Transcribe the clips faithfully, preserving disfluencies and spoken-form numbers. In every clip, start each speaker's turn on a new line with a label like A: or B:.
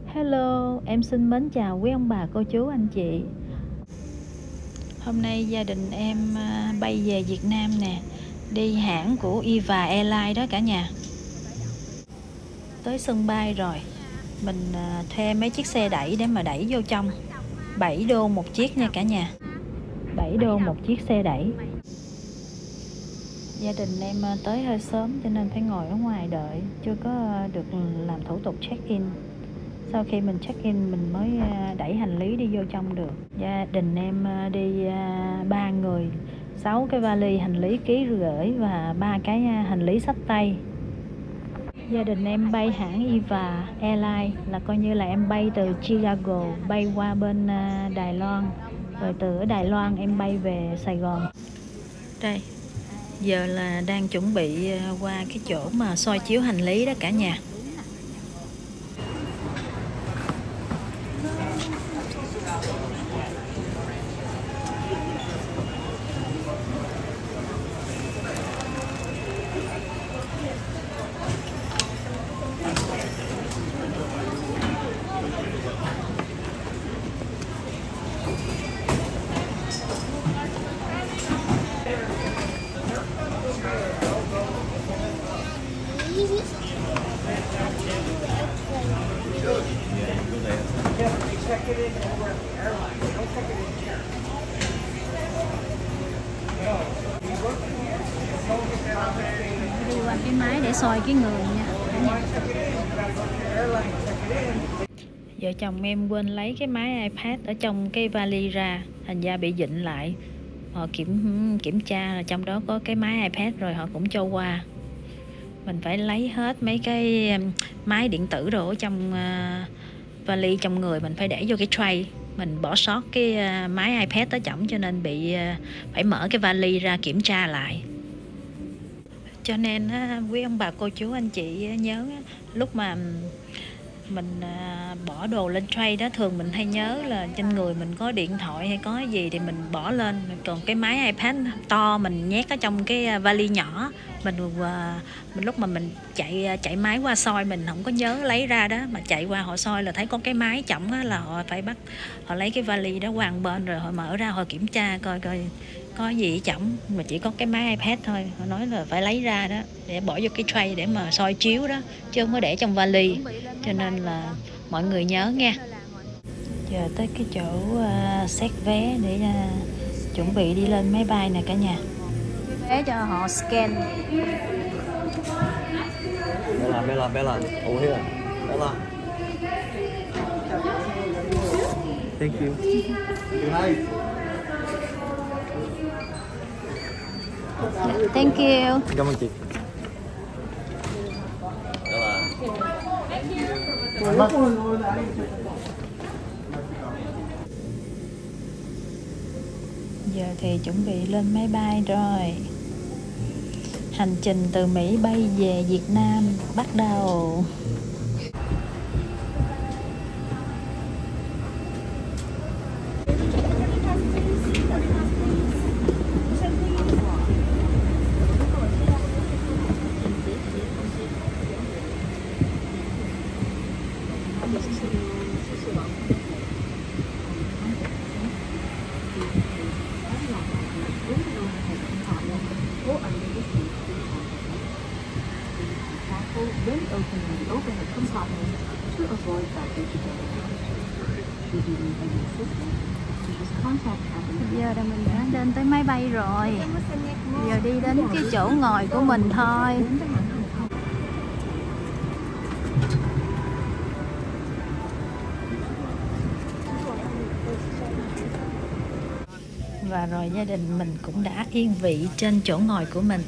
A: Hello, em xin mến chào quý ông bà, cô chú, anh chị. Hôm nay gia đình em bay về Việt Nam nè, đi hãng của Eva Airlines đó cả nhà. Tới sân bay rồi, mình thuê mấy chiếc xe đẩy để mà đẩy vô trong. bảy đô một chiếc nha cả nhà. bảy đô một chiếc xe đẩy. Gia đình em tới hơi sớm cho nên phải ngồi ở ngoài đợi, chưa có được làm thủ tục check-in. Sau khi mình check-in mình mới đẩy hành lý đi vô trong được. Gia đình em đi ba người, sáu cái vali hành lý ký gửi và ba cái hành lý xách tay. Gia đình em bay hãng Eva Airlines là coi như là em bay từ Chicago bay qua bên Đài Loan, rồi từ ở Đài Loan em bay về Sài Gòn. Đây, giờ là đang chuẩn bị qua cái chỗ mà soi chiếu hành lý đó cả nhà. Đi qua cái máy để soi cái người nha. Vợ chồng em quên lấy cái máy iPad ở trong cái vali ra, thành ra bị dịnh lại. Họ kiểm kiểm tra là trong đó có cái máy iPad rồi họ cũng cho qua. Mình phải lấy hết mấy cái máy điện tử đồ ở trong uh, vali trong người, mình phải để vô cái tray. Mình bỏ sót cái uh, máy iPad ở trong cho nên bị uh, phải mở cái vali ra kiểm tra lại. Cho nên uh, quý ông bà cô chú anh chị nhớ uh, lúc mà mình uh, bỏ đồ lên tray đó, thường mình hay nhớ là trên người mình có điện thoại hay có gì thì mình bỏ lên, còn cái máy iPad to mình nhét ở trong cái vali nhỏ. Mình, uh, mình lúc mà mình chạy chạy máy qua soi mình không có nhớ lấy ra đó, mà chạy qua họ soi là thấy có cái máy trọng á, là họ phải bắt họ lấy cái vali đó qua một bên rồi họ mở ra họ kiểm tra coi coi có gì trọng, mà chỉ có cái máy iPad thôi. Họ nói là phải lấy ra đó để bỏ vô cái tray để mà soi chiếu đó, chứ không có để trong vali. Cho nên là mọi người nhớ nha. Giờ tới cái chỗ uh, xét vé để uh, chuẩn bị đi lên máy bay nè cả nhà. Vé cho họ scan.
B: Bella, Bella, Bella, over here. Bella. Thank you. Hi.
A: Thank you.
B: Cảm ơn chị.
A: Giờ thì chuẩn bị lên máy bay rồi. Hành trình từ Mỹ bay về Việt Nam bắt đầu.
C: When opening the overhead compartment to avoid baggage delay. If you need any assistance, please contact cabin.
A: Giờ là mình đã lên tới máy bay rồi. Giờ đi đến cái chỗ ngồi của mình thôi. Và rồi gia đình mình cũng đã yên vị trên chỗ ngồi của mình.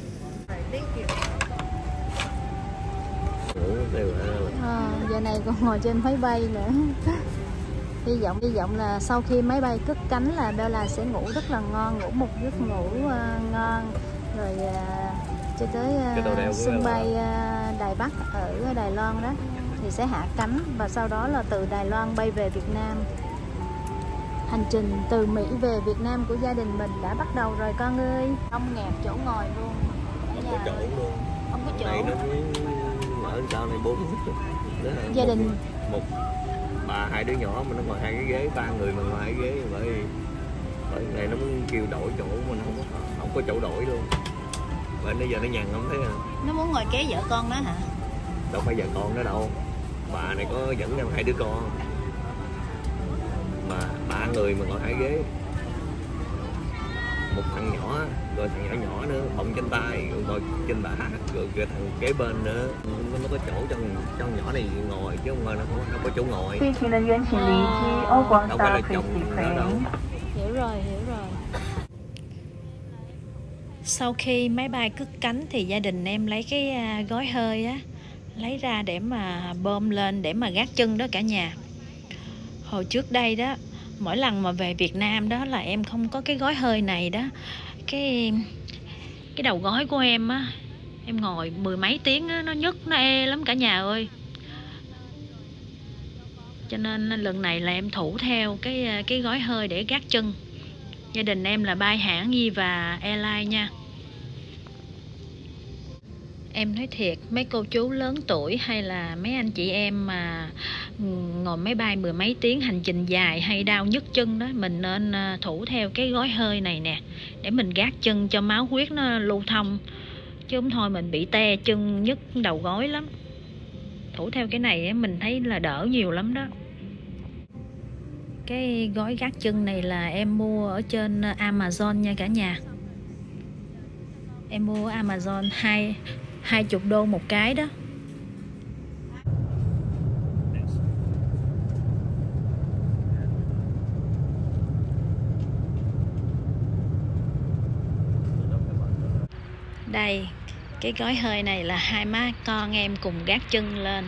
A: À, giờ này còn ngồi trên máy bay nữa. Hy vọng hy vọng là sau khi máy bay cất cánh là Bella sẽ ngủ rất là ngon, ngủ một giấc ngủ uh, ngon rồi uh, cho tới uh, sân bay uh, Đài Bắc ở Đài Loan đó thì sẽ hạ cánh, và sau đó là từ Đài Loan bay về Việt Nam. Hành trình từ Mỹ về Việt Nam của gia đình mình đã bắt đầu rồi con ơi. Không nghẹt chỗ ngồi luôn.
B: Không có chỗ luôn.
A: Không có chỗ.
B: Này nó ở sau này bốn phút rồi. nữa.
A: Gia đình
B: một, một bà hai đứa nhỏ mà nó ngồi hai cái ghế, ba người mà ngồi hai cái ghế, bởi bởi này nó muốn kêu đổi chỗ mình không có không có chỗ đổi luôn. Bởi bây giờ nó nhằn không thấy à.
A: nó muốn ngồi kế vợ con đó hả?
B: Đâu phải vợ con đó đâu. Bà này có dẫn theo hai đứa con. Mà ba người mà ngồi hai ghế. Một thằng nhỏ, rồi thằng nhỏ nhỏ nữa, bồng trên tay, rồi ngồi trên bà, rồi, rồi thằng kế bên nữa. Nó có chỗ cho cho nhỏ này ngồi chứ không ngồi nó không, không có chỗ ngồi.
C: Phi勤人员请离机欧广
B: Đâu phải là
C: Star
B: chồng
C: Krispy
B: đó đâu.
C: Kreme。
A: Hiểu rồi, hiểu rồi. Sau khi máy bay cất cánh thì gia đình em lấy cái gói hơi á, lấy ra để mà bơm lên để mà gác chân đó cả nhà. Hồi trước đây đó, mỗi lần mà về Việt Nam đó là em không có cái gói hơi này đó. Cái cái đầu gói của em á, em ngồi mười mấy tiếng á, nó nhức, nó ê lắm cả nhà ơi. Cho nên lần này là em thủ theo cái cái gói hơi để gác chân. Gia đình em là bay hãng Viva Airlines nha. Em nói thiệt, mấy cô chú lớn tuổi hay là mấy anh chị em mà ngồi máy bay mười mấy tiếng hành trình dài hay đau nhức chân đó, mình nên thủ theo cái gói hơi này nè, để mình gác chân cho máu huyết nó lưu thông. Chứ không thôi mình bị tê chân, nhức đầu gối lắm. Thủ theo cái này mình thấy là đỡ nhiều lắm đó. Cái gói gác chân này là em mua ở trên Amazon nha cả nhà. Em mua Amazon hai hai chục đô một cái đó. Đây, cái gói hơi này là hai má con em cùng gác chân lên.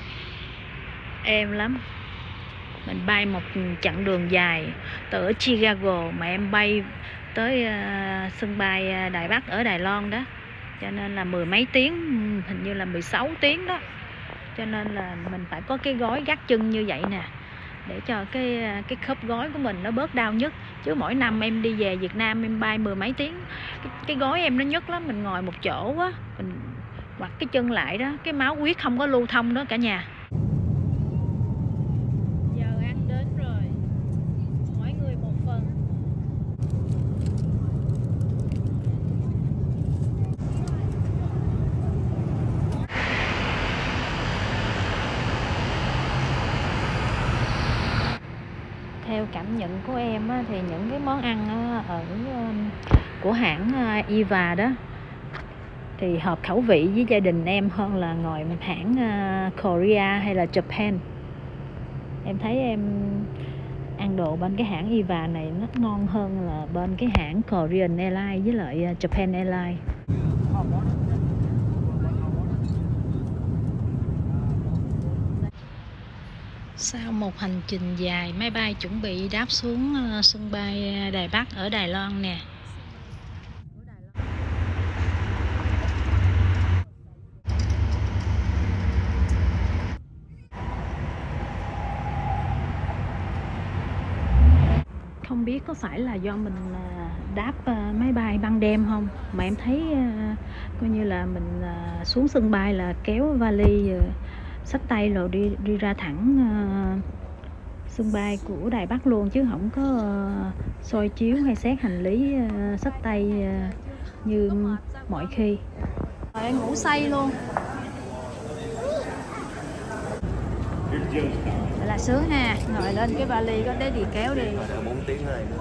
A: Êm lắm. Mình bay một chặng đường dài từ ở Chicago mà em bay tới uh, sân bay Đài Bắc ở Đài Loan đó. Cho nên là mười mấy tiếng, hình như là mười sáu tiếng đó. Cho nên là mình phải có cái gói gác chân như vậy nè, để cho cái cái khớp gối của mình nó bớt đau nhức. Chứ mỗi năm em đi về Việt Nam em bay mười mấy tiếng, cái, cái gối em nó nhức lắm. Mình ngồi một chỗ á, mình quặt cái chân lại đó, cái máu huyết không có lưu thông đó cả nhà. Giờ ăn đến rồi, mỗi người một phần. Theo cảm nhận của em á, thì những cái món ăn ở của hãng Viva đó thì hợp khẩu vị với gia đình em hơn là ngồi hãng Korea hay là Japan. Em thấy em ăn đồ bên cái hãng Viva này nó ngon hơn là bên cái hãng Korean Airlines với lại Japan Airlines. Sau một hành trình dài, máy bay chuẩn bị đáp xuống sân bay Đài Bắc ở Đài Loan nè. Không biết có phải là do mình đáp máy bay ban đêm không, mà em thấy coi như là mình xuống sân bay là kéo vali, xách tay rồi đi đi ra thẳng uh, sân bay của Đài Bắc luôn, chứ không có uh, soi chiếu hay xét hành lý uh, xách tay uh, như mọi khi. Rồi em ngủ say luôn. Vậy là sướng ha, ngồi lên cái vali có để đi kéo đi.
B: bốn tiếng ở đây nữa.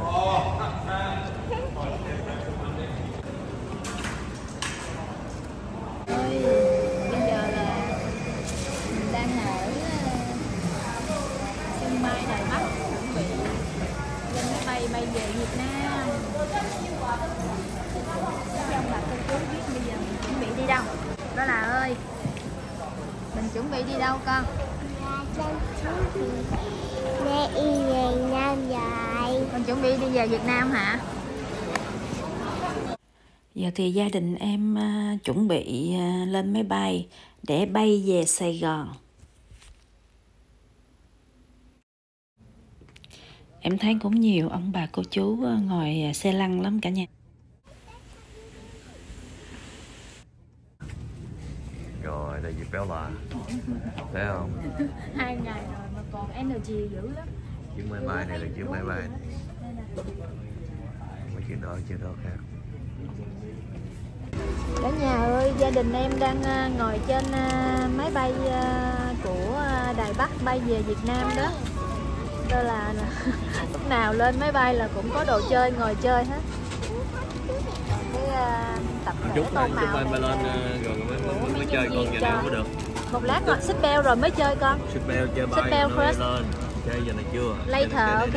A: Ôi, bây giờ là mình đang ở sân bay Đài Bắc, chuẩn bị lên máy bay bay về Việt Nam. Trong là cô chú biết bây giờ mình chuẩn bị đi đâu. Đó là ơi, mình chuẩn bị đi đâu con?
D: Đi về Việt Nam vậy.
A: Con chuẩn bị đi về Việt Nam hả? Giờ thì gia đình em uh, chuẩn bị uh, lên máy bay để bay về Sài Gòn. Em thấy cũng nhiều ông bà cô chú uh, ngồi uh, xe lăn lắm cả nhà.
B: Rồi, đây Việt Béo là Phải không?
A: Hai ngày rồi mà còn energy dữ lắm.
B: Chuyến máy bay này là chuyến máy bay. Mà chuyện đó chuyện đó khác.
A: Cả nhà ơi, gia đình em đang ngồi trên máy bay của Đài Bắc bay về Việt Nam đó. Đó là lúc nào lên máy bay là cũng có đồ chơi ngồi chơi hết. Cái tập thể tôn màu này
B: bay lên rồi mới, mới, mới chơi con giờ này không có được.
A: Một lát ngồi xích beo rồi mới chơi con.
B: Xích beo chơi bay nó mới lên. Chơi giờ này chưa?
A: Later, ok.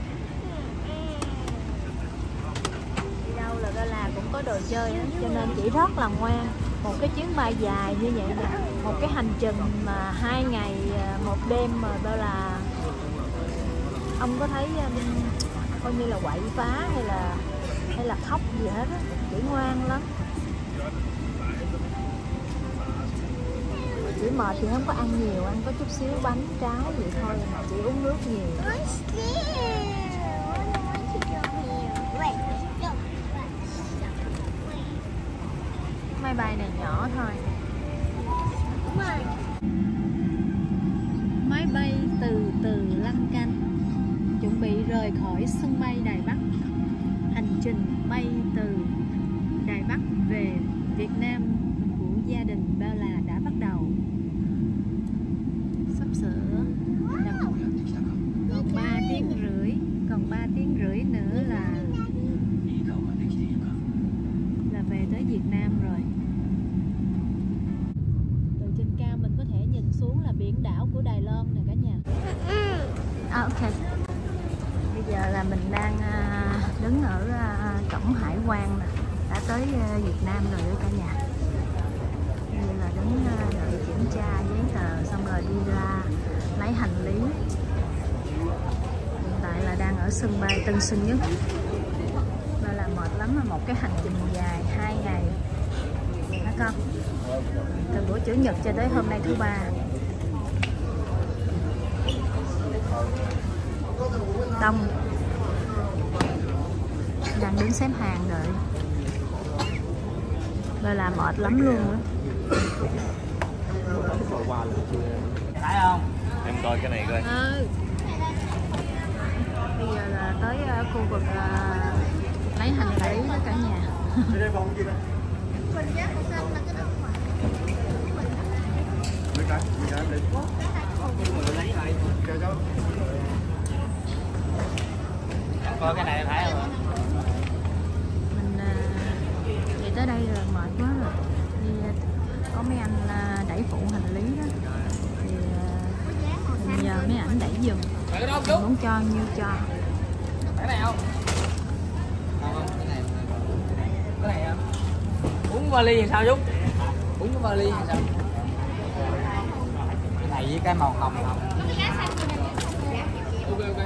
A: Đi đâu là đó là cũng có đồ chơi đó. Cho nên chỉ rất là ngoan. Một cái chuyến bay dài như vậy nè, một cái hành trình mà hai ngày một đêm mà đó là ông có thấy um, coi như là quậy phá hay là hay là khóc gì hết á, chỉ ngoan lắm. Chỉ mệt thì không có ăn nhiều, ăn có chút xíu bánh trái vậy thôi, mà chỉ uống nước nhiều. Máy bay này nhỏ thôi. Máy bay từ từ lăn cánh, chuẩn bị rời khỏi sân bay Đài Bắc. Hành trình bay từ Đài Bắc về Việt Nam của gia đình Bao Là đã bắt đầu. Sắp sửa còn ba tiếng rưỡi, còn ba tiếng rưỡi nữa là là về tới Việt Nam rồi. Từ trên cao mình có thể nhìn xuống là biển đảo của Đài Loan nè cả nhà. À, ok. Bây giờ là mình đang uh, đứng ở uh, cổng hải quan nè, đã tới uh, Việt Nam rồi đó cả nhà. Bây giờ là đứng uh, đợi kiểm tra giấy tờ xong rồi đi ra lấy hành lý. Hiện tại là đang ở sân bay Tân Sơn Nhất. Đây là mệt lắm, là một cái hành trình dài hai ngày hả con? Từ buổi chủ nhật cho tới hôm nay thứ ba. Đông, đang đứng xếp hàng đợi. Đây là mệt lắm luôn á.
B: Thấy không? Em coi cái này coi.
A: Ừ. Bây giờ là tới uh, khu vực uh, lấy hành lý đó cả nhà.
B: Coi cái này thấy không?
A: Mình uh, về tới đây rồi mệt quá rồi. Đi, uh, có mấy anh uh, đẩy phụ hành lý đó. Thì uh, mình nhờ mấy ảnh đẩy giùm. Mình muốn cho nhiêu cho.
E: Cái này không? Không, cái này. Cái này không? Uống vali thì sao Dũng? Uống cái vali thì sao? Cái này với cái màu hồng hồng. Ok ok.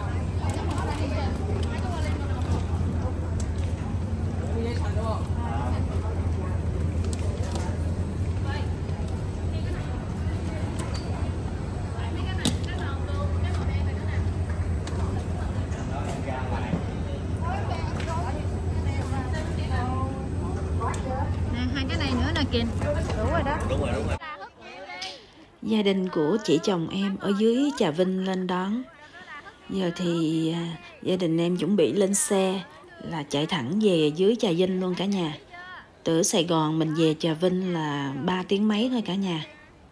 A: Kìa, đủ rồi đó.
B: Đúng rồi, đúng rồi.
A: Gia đình của chị chồng em ở dưới Trà Vinh lên đón. Giờ thì à, gia đình em chuẩn bị lên xe là chạy thẳng về dưới Trà Vinh luôn cả nhà. Từ Sài Gòn mình về Trà Vinh là ba tiếng mấy thôi cả nhà.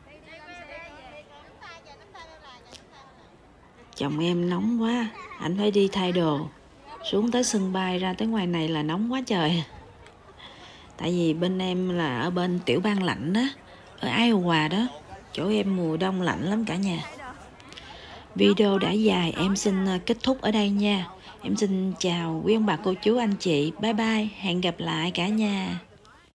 A: Chồng em nóng quá, anh phải đi thay đồ. Xuống tới sân bay ra tới ngoài này là nóng quá trời. Tại vì bên em là ở bên tiểu bang lạnh đó, ở Iowa đó, chỗ em mùa đông lạnh lắm cả nhà. Video đã dài, em xin kết thúc ở đây nha. Em xin chào quý ông bà cô chú anh chị. Bye bye, hẹn gặp lại cả nhà.